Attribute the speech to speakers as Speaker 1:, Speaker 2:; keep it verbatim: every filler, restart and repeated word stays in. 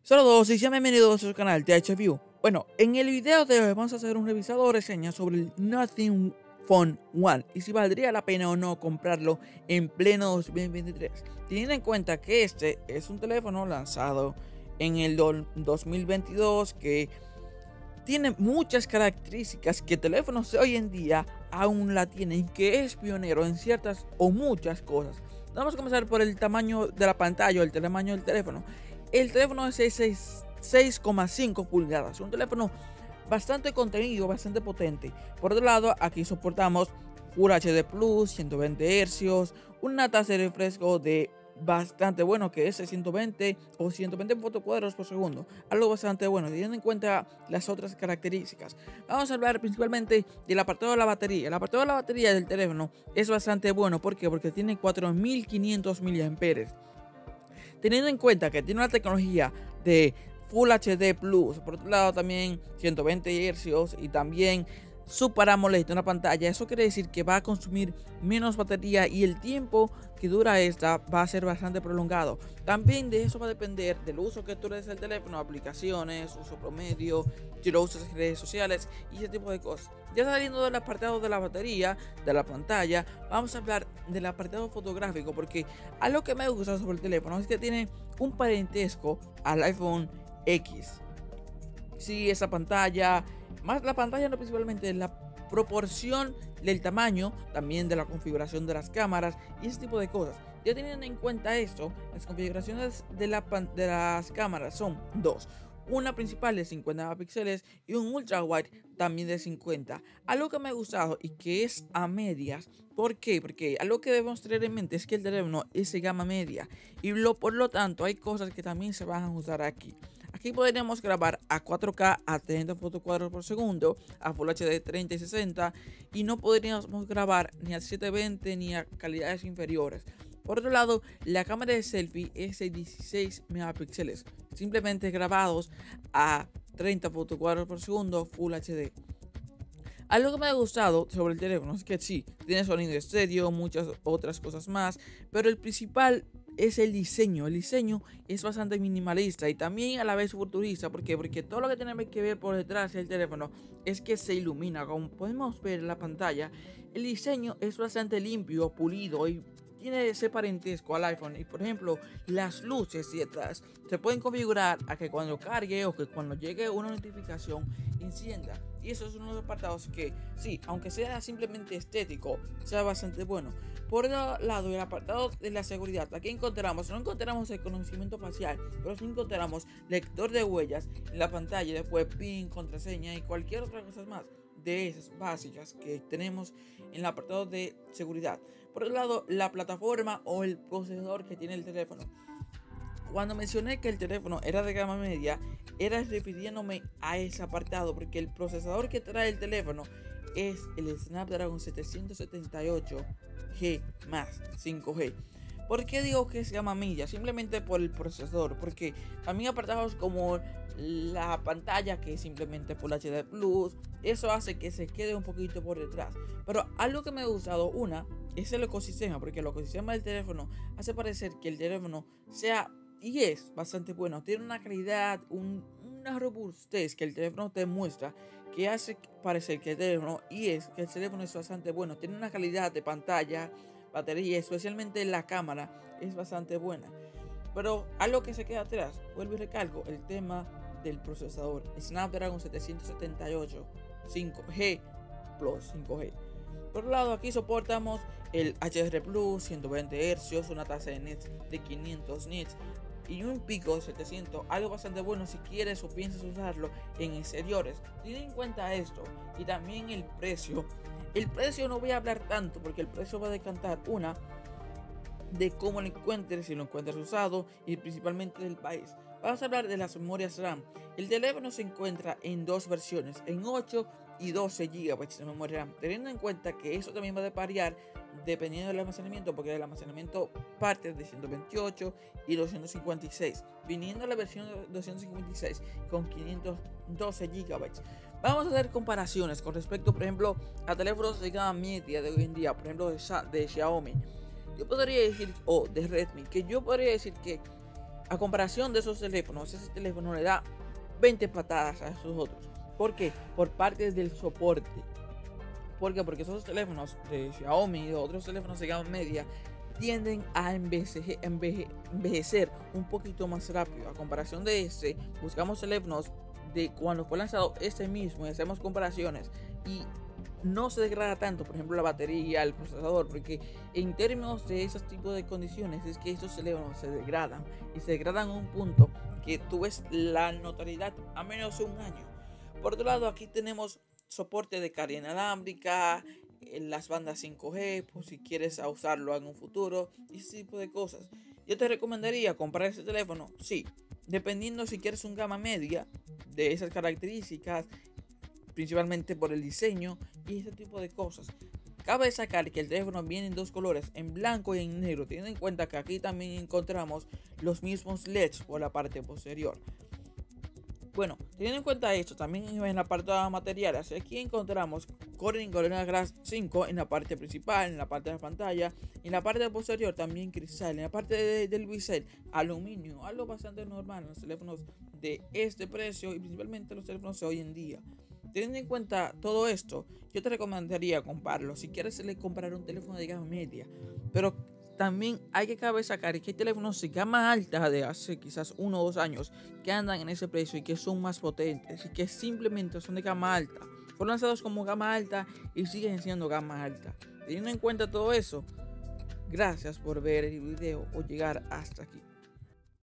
Speaker 1: Saludos y sean bienvenidos a su canal T H View. Bueno, en el video de hoy vamos a hacer un revisado de reseña sobre el Nothing Phone One y si valdría la pena o no comprarlo en pleno dos mil veintitrés, teniendo en cuenta que este es un teléfono lanzado en el dos mil veintidós que tiene muchas características que teléfonos de hoy en día aún la tienen, que es pionero en ciertas o muchas cosas. Vamos a comenzar por el tamaño de la pantalla o el tamaño del teléfono. El teléfono es seis coma cinco pulgadas, un teléfono bastante contenido, bastante potente. Por otro lado, aquí soportamos Full H D Plus, ciento veinte hercios, una tasa de refresco de bastante bueno, que es ciento veinte o ciento veinte fotocuadros por segundo, algo bastante bueno teniendo en cuenta las otras características. Vamos a hablar principalmente del apartado de la batería. El apartado de la batería del teléfono es bastante bueno. ¿Por qué? Porque tiene cuatro mil quinientos miliamperios hora. Teniendo en cuenta que tiene una tecnología de Full H D Plus, por otro lado también ciento veinte hercios y también Super AMOLED, una pantalla, eso quiere decir que va a consumir menos batería y el tiempo que dura esta va a ser bastante prolongado. También de eso va a depender del uso que tú le des al teléfono, aplicaciones, uso promedio, si lo usas en redes sociales y ese tipo de cosas. Ya saliendo del apartado de la batería, de la pantalla, vamos a hablar del apartado fotográfico, porque algo que me gusta sobre el teléfono es que tiene un parentesco al iPhone X. Sí, esa pantalla, más la pantalla no principalmente, la proporción del tamaño, también de la configuración de las cámaras y ese tipo de cosas. Ya teniendo en cuenta esto, las configuraciones de, la de las cámaras son dos. Una principal de cincuenta megapíxeles y un ultra wide también de cincuenta. Algo que me ha gustado y que es a medias. ¿Por qué? Porque algo que debemos tener en mente es que el teléfono es de gama media y lo, por lo tanto hay cosas que también se van a usar aquí. Aquí podremos grabar a cuatro K a treinta fotocuadros por segundo, a Full H D treinta y sesenta, y no podríamos grabar ni a setecientos veinte ni a calidades inferiores. Por otro lado, la cámara de selfie es de dieciséis megapíxeles, simplemente grabados a treinta fotocuadros por segundo Full H D. Algo que me ha gustado sobre el teléfono es que sí, tiene sonido estéreo, muchas otras cosas más, pero el principal es el diseño. El diseño es bastante minimalista y también a la vez futurista. ¿Por qué? Porque todo lo que tenemos que ver por detrás del teléfono es que se ilumina. Como podemos ver en la pantalla, el diseño es bastante limpio, pulido y tiene ese parentesco al iPhone. Y por ejemplo, las luces detrás se pueden configurar a que cuando cargue o que cuando llegue una notificación encienda. Y eso es uno de los apartados que sí, aunque sea simplemente estético, sea bastante bueno. Por otro lado, el apartado de la seguridad, aquí encontramos, no encontramos el conocimiento facial, pero sí encontramos lector de huellas en la pantalla, después PIN, contraseña y cualquier otra cosa más de esas básicas que tenemos en el apartado de seguridad. Por otro lado, la plataforma o el procesador que tiene el teléfono. Cuando mencioné que el teléfono era de gama media, era refiriéndome a ese apartado, porque el procesador que trae el teléfono es el Snapdragon setecientos setenta y ocho G más cinco G. ¿Por qué digo que es gama media? Simplemente por el procesador, porque también apartados como la pantalla, que es simplemente Full H D Plus, eso hace que se quede un poquito por detrás. Pero algo que me ha gustado, una, es el ecosistema, porque el ecosistema del teléfono hace parecer que el teléfono sea y es bastante bueno. Tiene una calidad, un, una robustez que el teléfono te muestra, que hace parecer que el teléfono y es que el teléfono es bastante bueno. Tiene una calidad de pantalla, batería, especialmente la cámara es bastante buena. Pero algo que se queda atrás, vuelvo y recalco, el tema del procesador Snapdragon setecientos setenta y ocho cinco G Plus cinco G. Por otro lado, aquí soportamos el H D R Plus, ciento veinte hercios, una tasa de nits de quinientos nits y un pico de setecientos, algo bastante bueno si quieres o piensas usarlo en exteriores. Ten en cuenta esto y también el precio. El precio no voy a hablar tanto porque el precio va a decantar una de cómo lo encuentres, si lo encuentras usado y principalmente del país. Vamos a hablar de las memorias RAM. El teléfono se encuentra en dos versiones, en ocho y doce gigabytes de memoria RAM, teniendo en cuenta que eso también va a variar dependiendo del almacenamiento, porque el almacenamiento parte de ciento veintiocho y doscientos cincuenta y seis, viniendo la versión de doscientos cincuenta y seis con quinientos doce gigabytes. Vamos a hacer comparaciones con respecto, por ejemplo, a teléfonos de gama media de hoy en día, por ejemplo de, de Xiaomi. Yo podría decir, o de Redmi, que yo podría decir que A comparación de esos teléfonos, ese teléfono le da veinte patadas a esos otros. ¿Por qué? Por parte del soporte. ¿Por qué? Porque esos teléfonos de Xiaomi y otros teléfonos de gama media tienden a envejecer, envejecer un poquito más rápido. A comparación de este, buscamos teléfonos de cuando fue lanzado ese mismo y hacemos comparaciones y no se degrada tanto, por ejemplo la batería, el procesador, porque en términos de esos tipos de condiciones es que estos teléfonos se degradan y se degradan a un punto que tú ves la notoriedad a menos de un año. Por otro lado, aquí tenemos soporte de carga inalámbrica, las bandas cinco G, pues si quieres usarlo en un futuro, y ese tipo de cosas. Yo te recomendaría comprar ese teléfono, sí, dependiendo si quieres un gama media de esas características, principalmente por el diseño y ese tipo de cosas. Cabe destacar que el teléfono viene en dos colores, en blanco y en negro, teniendo en cuenta que aquí también encontramos los mismos L E Ds por la parte posterior. Bueno, teniendo en cuenta esto, también en la parte de materiales, aquí encontramos Corning Gorilla Glass cinco en la parte principal, en la parte de la pantalla, en la parte posterior también cristal, en la parte de, del bisel, aluminio, algo bastante normal en los teléfonos de este precio y principalmente los teléfonos de hoy en día. Teniendo en cuenta todo esto, yo te recomendaría comprarlo si quieres comprar un teléfono de gama media, pero también hay que cabe sacar que hay teléfonos de gama alta de hace quizás uno o dos años que andan en ese precio y que son más potentes y que simplemente son de gama alta. Fueron lanzados como gama alta y siguen siendo gama alta. Teniendo en cuenta todo eso, gracias por ver el video o llegar hasta aquí.